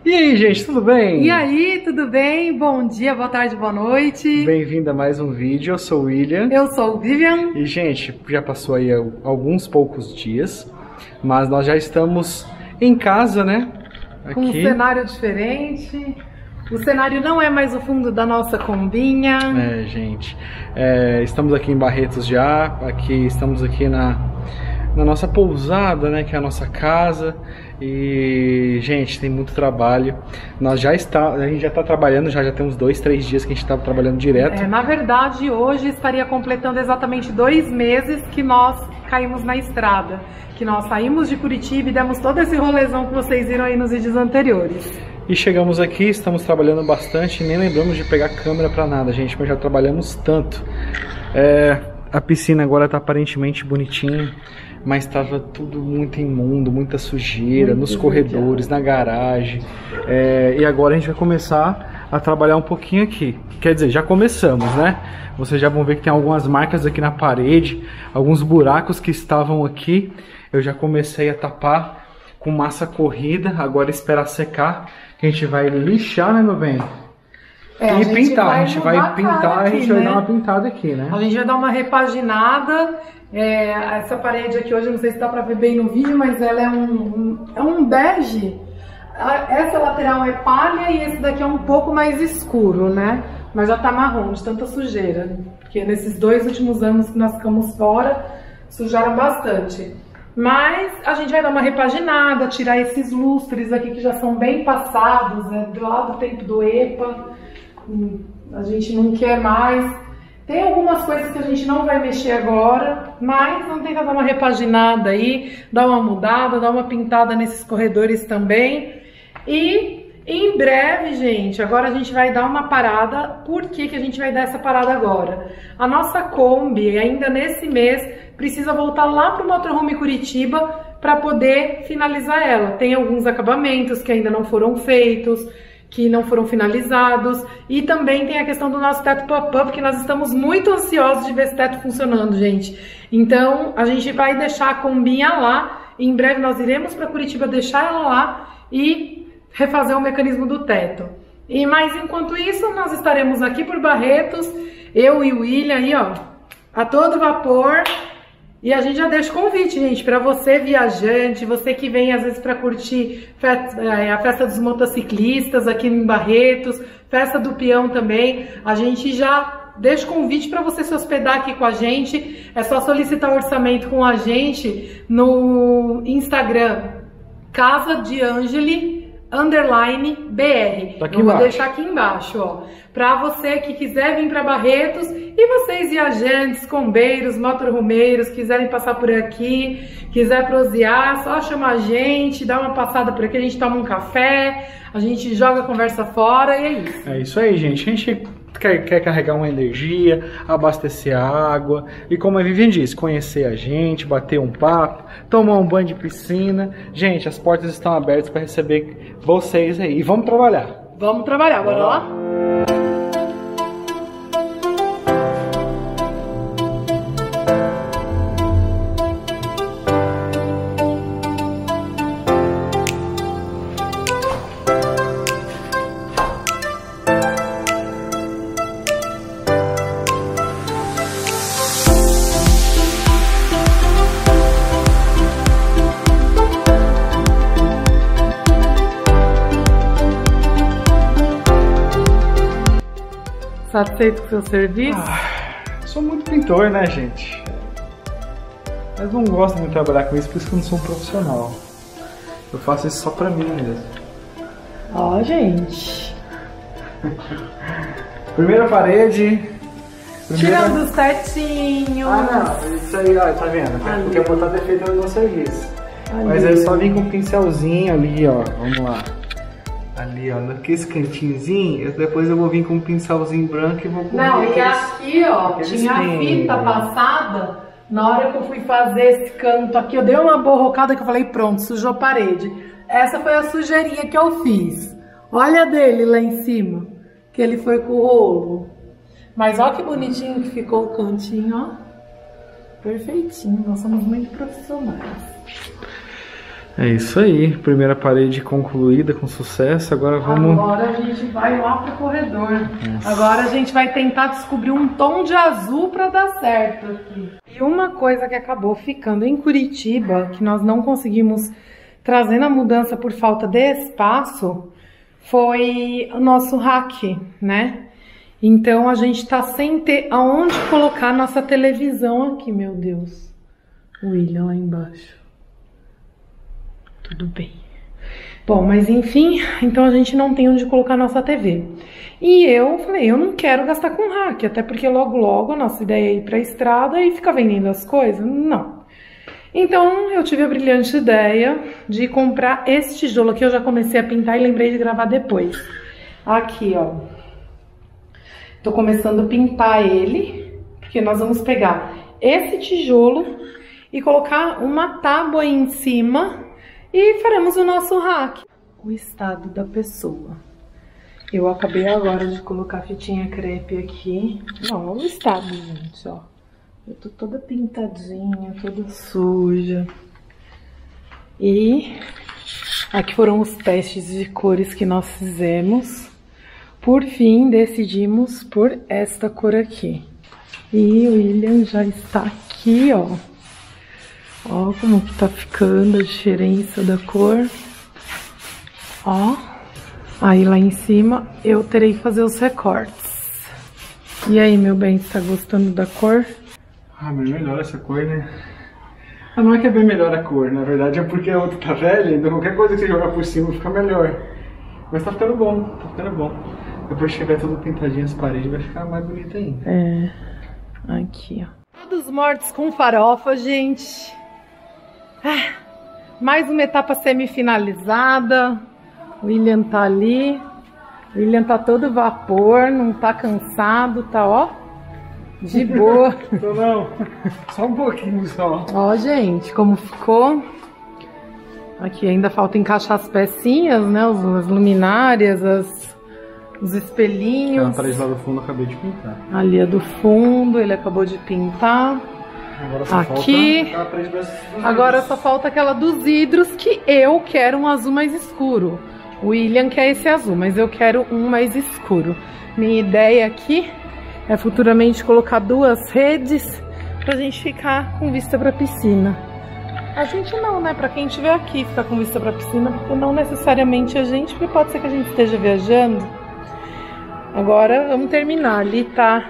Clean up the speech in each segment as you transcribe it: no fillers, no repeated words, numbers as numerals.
E aí, gente, tudo bem? E aí, tudo bem? Bom dia, boa tarde, boa noite. Bem-vindo a mais um vídeo, eu sou o William. Eu sou o Vivian. E, gente, já passou aí alguns poucos dias, mas nós já estamos em casa, né? Aqui. Com um cenário diferente. O cenário não é mais o fundo da nossa combinha. É, gente. Estamos aqui em Barretos já, estamos aqui na nossa pousada, né, que é a nossa casa. E, gente, tem muito trabalho. A gente já está trabalhando, já tem uns 2, 3 dias que a gente está trabalhando direto. Na verdade, hoje estaria completando exatamente 2 meses que nós caímos na estrada. Que nós saímos de Curitiba e demos todo esse rolezão que vocês viram aí nos vídeos anteriores. E chegamos aqui, estamos trabalhando bastante, nem lembramos de pegar câmera para nada, gente, mas já trabalhamos tanto. A piscina agora está aparentemente bonitinha, mas estava tudo muito imundo, muita sujeira, nos corredores, na garagem. E agora a gente vai começar a trabalhar um pouquinho aqui. Quer dizer, já começamos, né? Vocês já vão ver que tem algumas marcas aqui na parede, alguns buracos que estavam aqui. Eu já comecei a tapar com massa corrida, agora esperar secar, que a gente vai lixar, né, meu bem? E pintar, a gente vai pintar, a gente vai dar uma pintada aqui, né? A gente vai dar uma repaginada. Essa parede aqui hoje, não sei se dá pra ver bem no vídeo, mas ela é um bege. Essa lateral é palha e esse daqui é um pouco mais escuro, né? Mas já tá marrom, de tanta sujeira. Porque nesses 2 últimos anos que nós ficamos fora, sujaram bastante. Mas a gente vai dar uma repaginada, tirar esses lustres aqui que já são bem passados, né? Lá do tempo do EPA. A gente não quer mais. Tem algumas coisas que a gente não vai mexer agora, mas vamos tentar dar uma repaginada aí, dar uma mudada, dar uma pintada nesses corredores também. E em breve, gente, agora a gente vai dar uma parada. Por que a gente vai dar essa parada agora? A nossa Kombi, ainda nesse mês, precisa voltar lá para o Motorhome Curitiba para poder finalizar ela. Tem alguns acabamentos que ainda não foram feitos, que não foram finalizados, e também tem a questão do nosso teto pop-up, que nós estamos muito ansiosos de ver esse teto funcionando, gente. Então, a gente vai deixar a combinha lá, em breve nós iremos para Curitiba deixar ela lá e refazer o mecanismo do teto. Mas enquanto isso, nós estaremos aqui por Barretos, eu e o William aí, ó, a todo vapor. E a gente já deixa o convite, gente, para você viajante, você que vem às vezes para curtir a festa dos motociclistas aqui em Barretos, festa do peão também. A gente já deixa o convite para você se hospedar aqui com a gente. É só solicitar orçamento com a gente no Instagram, Casa de Angeli _BR. Tá aqui Eu vou embaixo. deixar aqui embaixo, ó. Pra você que quiser vir para Barretos e vocês viajantes, combeiros, motorhomeiros, quiserem passar por aqui, quiser prosear, só chamar a gente, dá uma passada por aqui, a gente toma um café, a gente joga a conversa fora e é isso. É isso aí, gente. A gente quer carregar uma energia, abastecer a água e, como a Vivian disse, conhecer a gente, bater um papo, tomar um banho de piscina. Gente, as portas estão abertas para receber vocês aí. E vamos trabalhar. Vamos trabalhar, bora lá? Satisfeito com o seu serviço? Sou muito pintor, né, gente? Mas não gosto muito de trabalhar com isso, por isso que eu não sou um profissional. Eu faço isso só pra mim mesmo. Ó, gente. Primeira parede. Tirando os tetinhos. Não, isso aí, ó, tá vendo? Ali. Porque botar defeito no serviço. Ali. Mas eu só vim com um pincelzinho ali, ó. Vamos lá. Ali, ó, naquele cantinhozinho, depois eu vou vir com um pincelzinho branco e vou cobrir. Não, e aqui, ó, tinha a fita passada. Na hora que eu fui fazer esse canto aqui, eu dei uma borrocada que eu falei, pronto, sujou a parede. Essa foi a sujeirinha que eu fiz. Olha dele lá em cima, que ele foi com o rolo. Mas olha que bonitinho que ficou o cantinho, ó. Perfeitinho, nós somos muito profissionais. É isso aí, primeira parede concluída com sucesso, agora vamos... Agora a gente vai lá pro corredor. Agora a gente vai tentar descobrir um tom de azul para dar certo aqui. E uma coisa que acabou ficando em Curitiba, que nós não conseguimos trazer na mudança por falta de espaço, foi o nosso rack, né? Então a gente tá sem ter aonde colocar nossa televisão aqui, meu Deus. O William lá embaixo. Tudo bem. Bom, mas enfim, então a gente não tem onde colocar nossa TV. E eu falei, eu não quero gastar com rack, até porque logo logo a nossa ideia é ir pra estrada e ficar vendendo as coisas. Não. Então eu tive a brilhante ideia de comprar esse tijolo aqui. Eu já comecei a pintar e lembrei de gravar depois. Aqui, ó. Tô começando a pintar ele, porque nós vamos pegar esse tijolo e colocar uma tábua em cima e faremos o nosso rack. O estado da pessoa. Eu acabei agora de colocar a fitinha crepe aqui. Não, olha o estado, gente, ó. Eu tô toda pintadinha, toda suja. E aqui foram os testes de cores que nós fizemos. Por fim, decidimos por esta cor aqui. E o William já está aqui, ó. Ó como que tá ficando a diferença da cor. Ó. Aí lá em cima eu terei que fazer os recortes. E aí, meu bem, você tá gostando da cor? Ah, bem melhor essa cor, né? Ah, não é que é bem melhor a cor, na verdade é porque a outra tá velha, então qualquer coisa que você jogar por cima fica melhor. Mas tá ficando bom, tá ficando bom. Depois que tiver tudo pintadinho as paredes vai ficar mais bonito ainda. É, aqui ó. Todos mortos com farofa, gente. Ah, mais uma etapa semi-finalizada. O William tá ali. O William tá todo vapor, não tá cansado, tá ó. De boa. Tô não, só um pouquinho só. Ó, gente, como ficou. Aqui ainda falta encaixar as pecinhas, né? As luminárias, os espelhinhos. A parede lá do fundo eu acabei de pintar. Ali é do fundo, ele acabou de pintar. Agora só aqui. Falta a parede dos agora vidros. só falta aquela dos vidros, que eu quero um azul mais escuro. O William quer esse azul, mas eu quero um mais escuro. Minha ideia aqui é futuramente colocar 2 redes pra gente ficar com vista pra piscina. A gente não, né? Pra quem estiver aqui ficar com vista pra piscina, porque não necessariamente a gente, porque pode ser que a gente esteja viajando. Agora vamos terminar. Ali tá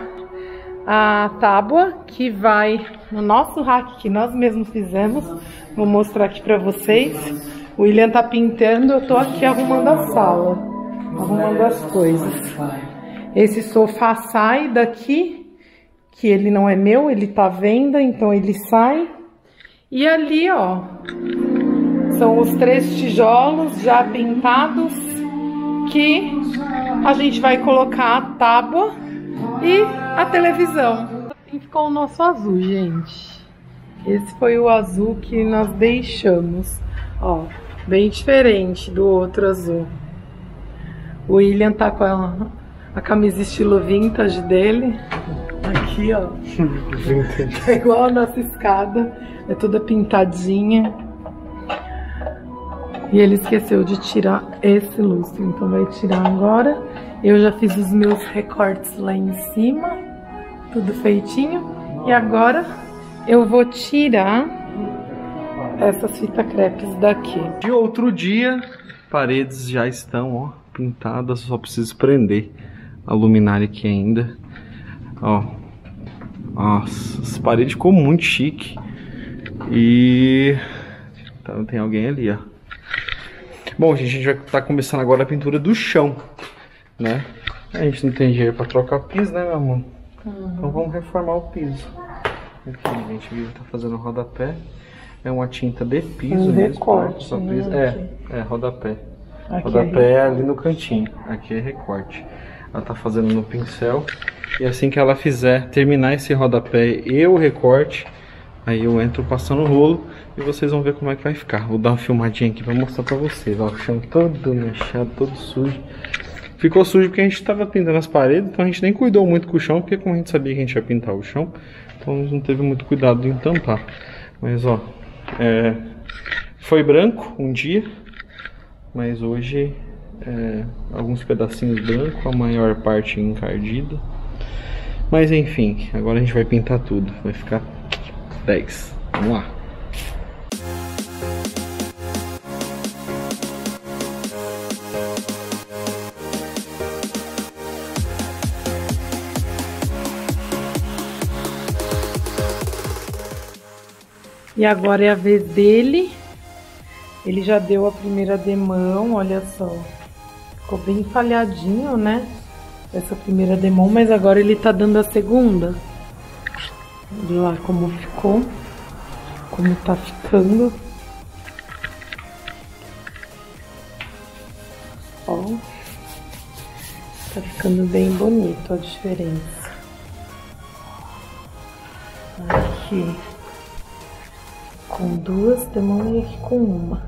a tábua que vai no nosso rack que nós mesmos fizemos. Vou mostrar aqui pra vocês. O William tá pintando, eu tô aqui arrumando a sala, arrumando as coisas. Esse sofá sai daqui, que ele não é meu, ele tá à venda, então ele sai. E ali, ó, são os 3 tijolos já pintados que a gente vai colocar a tábua e a televisão. E ficou o nosso azul, gente. Esse foi o azul que nós deixamos. Ó, bem diferente do outro azul. O William tá com a camisa estilo vintage dele. Aqui, ó. É igual a nossa escada. É toda pintadinha. E ele esqueceu de tirar esse lustre. Então vai tirar agora. Eu já fiz os meus recortes lá em cima. Tudo feitinho. E agora eu vou tirar essas fitas crepes daqui. De outro dia, paredes já estão, ó, pintadas, só preciso prender a luminária aqui ainda. Ó, nossa, as paredes ficou muito chique. E então, tem alguém ali, ó. Bom, gente, a gente vai estar começando agora a pintura do chão, né? A gente não tem dinheiro para trocar piso, né, meu amor? Então vamos reformar o piso. Aqui, gente, ele tá fazendo rodapé. É uma tinta de piso mesmo. Recorte, né? É rodapé. Aqui rodapé é ali no cantinho. Aqui é recorte. Ela tá fazendo no pincel. E assim que ela fizer, terminar esse rodapé e o recorte, aí eu entro passando o rolo e vocês vão ver como é que vai ficar. Vou dar uma filmadinha aqui pra mostrar pra vocês. Ó, o chão todo manchado, todo sujo. Ficou sujo porque a gente tava pintando as paredes, então a gente nem cuidou muito com o chão, porque como a gente sabia que a gente ia pintar o chão, então a gente não teve muito cuidado em tampar. Mas ó, Foi branco um dia, mas hoje alguns pedacinhos branco, a maior parte encardida. Mas enfim, agora a gente vai pintar tudo, vai ficar 10. Vamos lá. E agora é a vez dele. Ele já deu a primeira demão, olha só. Ficou bem falhadinho, né? Essa primeira demão, mas agora ele tá dando a segunda. Olha lá como ficou. Como tá ficando. Ó. Tá ficando bem bonito a diferença. Aqui. Com duas demãos e aqui com uma.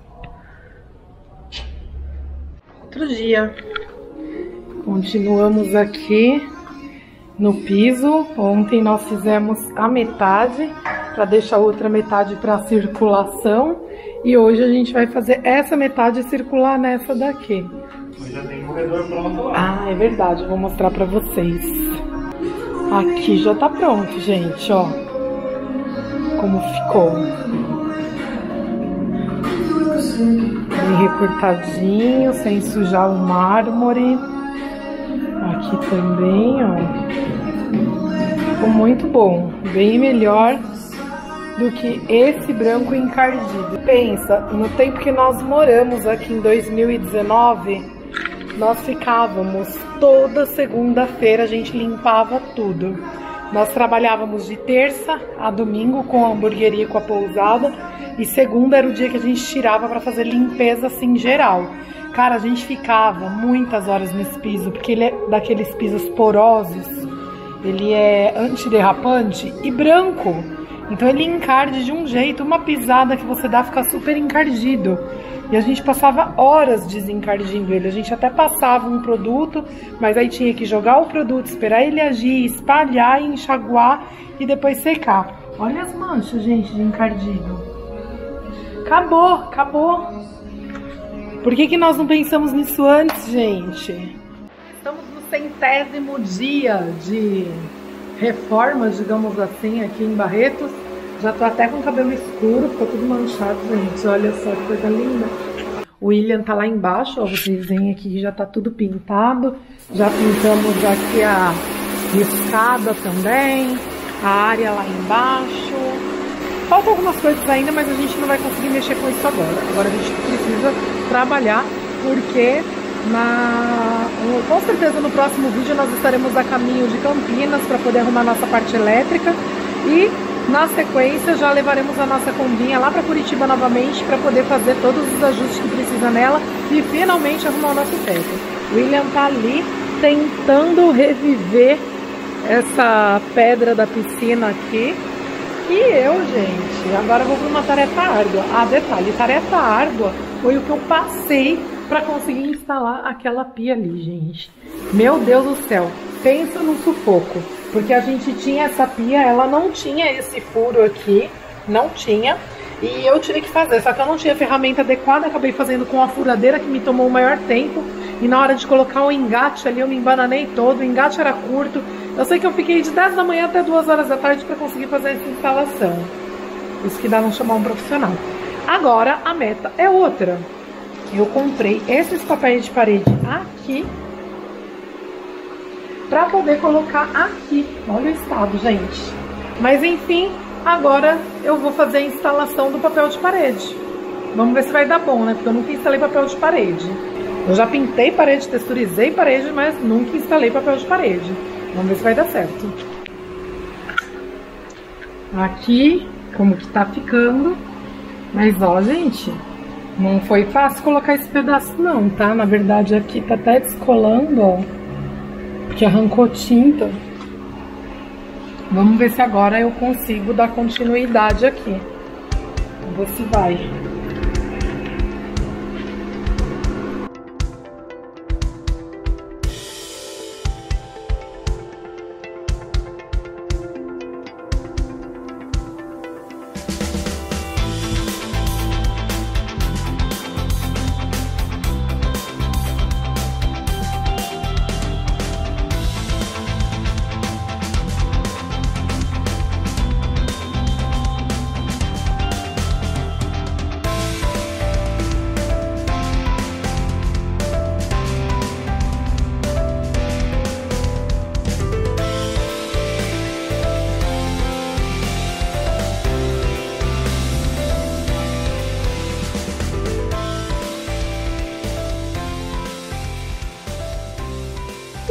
Outro dia. Continuamos aqui no piso. Ontem nós fizemos a metade para deixar a outra metade para circulação. E hoje a gente vai fazer essa metade circular nessa daqui. Já tem corredor pronto lá. Ah, é verdade. Eu vou mostrar para vocês. Aqui já tá pronto, gente, ó. Como ficou. Bem recortadinho, sem sujar o mármore. Aqui também, ó. Ficou muito bom. Bem melhor do que esse branco encardido. Pensa, no tempo que nós moramos aqui em 2019, nós ficávamos toda segunda-feira, a gente limpava tudo. Nós trabalhávamos de terça a domingo com a hamburgueria e com a pousada. E segunda era o dia que a gente tirava para fazer limpeza assim geral. Cara, a gente ficava muitas horas nesse piso, porque ele é daqueles pisos porosos. Ele é antiderrapante e branco. Então ele encarde de um jeito, uma pisada que você dá fica super encardido. E a gente passava horas desencardindo ele. A gente até passava um produto, mas aí tinha que jogar o produto, esperar ele agir, espalhar, enxaguar e depois secar. Olha as manchas, gente, de encardido. Acabou, acabou. Por que nós não pensamos nisso antes, gente? Estamos no 100º dia de reforma, digamos assim, aqui em Barretos. Já tô até com o cabelo escuro, ficou tudo manchado, gente. Olha só que coisa linda. O William tá lá embaixo, ó, vocês veem aqui que já tá tudo pintado. Já pintamos aqui a escada também, a área lá embaixo. Faltam algumas coisas ainda, mas a gente não vai conseguir mexer com isso agora. Agora a gente precisa trabalhar, porque com certeza no próximo vídeo nós estaremos a caminho de Campinas para poder arrumar nossa parte elétrica. E na sequência já levaremos a nossa combinha lá para Curitiba novamente para poder fazer todos os ajustes que precisa nela e finalmente arrumar o nosso teto. O William tá ali tentando reviver essa pedra da piscina aqui. E eu, gente, agora vou para uma tarefa árdua. Ah, detalhe, tarefa árdua foi o que eu passei para conseguir instalar aquela pia ali, gente. Meu Deus do céu, pensa no sufoco. Porque a gente tinha essa pia, ela não tinha esse furo aqui, não tinha. E eu tive que fazer, só que eu não tinha ferramenta adequada, acabei fazendo com a furadeira que me tomou o maior tempo. E na hora de colocar o engate ali eu me embananei todo, o engate era curto. Eu sei que eu fiquei de 10 da manhã até 2 horas da tarde para conseguir fazer essa instalação. Isso que dá não chamar um profissional. Agora a meta é outra. Eu comprei esses papéis de parede aqui para poder colocar aqui. Olha o estado, gente. Mas enfim, agora eu vou fazer a instalação do papel de parede. Vamos ver se vai dar bom, né? Porque eu nunca instalei papel de parede. Eu já pintei parede, texturizei parede, mas nunca instalei papel de parede. Vamos ver se vai dar certo. Aqui, como que tá ficando. Mas ó, gente, não foi fácil colocar esse pedaço não, tá? Na verdade aqui tá até descolando, ó. Porque arrancou tinta. Vamos ver se agora eu consigo dar continuidade aqui. Vamos ver se vai.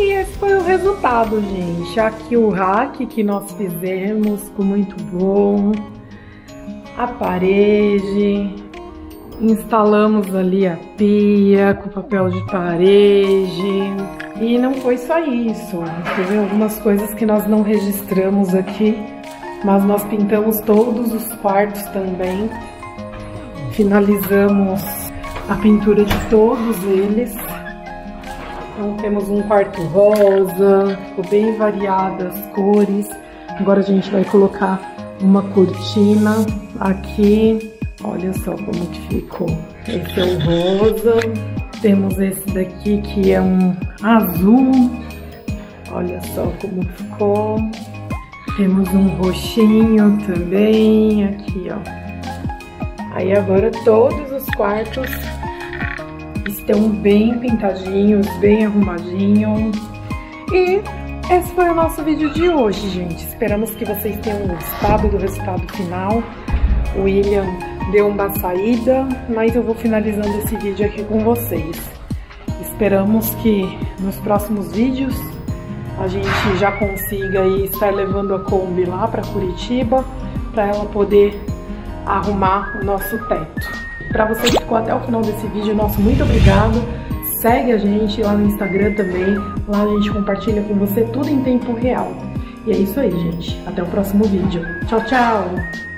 E esse foi o resultado, gente. Aqui o rack que nós fizemos, ficou muito bom. A parede, instalamos ali a pia com papel de parede. E não foi só isso, teve algumas coisas que nós não registramos aqui, mas nós pintamos todos os quartos também. Finalizamos a pintura de todos eles. Então temos um quarto rosa, ficou bem variadas as cores. Agora a gente vai colocar uma cortina aqui. Olha só como que ficou. Esse é o rosa. Temos esse daqui que é um azul. Olha só como ficou. Temos um roxinho também aqui, ó. Aí agora todos os quartos estão bem pintadinhos, bem arrumadinhos. E esse foi o nosso vídeo de hoje, gente. Esperamos que vocês tenham gostado do resultado final. O William deu uma saída, mas eu vou finalizando esse vídeo aqui com vocês. Esperamos que nos próximos vídeos a gente já consiga aí estar levando a Kombi lá para Curitiba, para ela poder arrumar o nosso teto. Para você que ficou até o final desse vídeo, nosso muito obrigado. Segue a gente lá no Instagram também. Lá a gente compartilha com você tudo em tempo real. E é isso aí, gente. Até o próximo vídeo. Tchau, tchau!